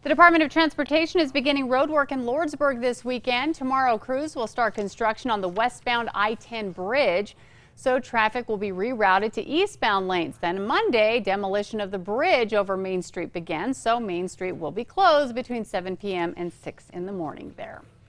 The Department of Transportation is beginning road work in Lordsburg this weekend. Tomorrow, crews will start construction on the westbound I-10 bridge, so traffic will be rerouted to eastbound lanes. Then Monday, demolition of the bridge over Main Street begins, so Main Street will be closed between 7 p.m. and 6 in the morning there.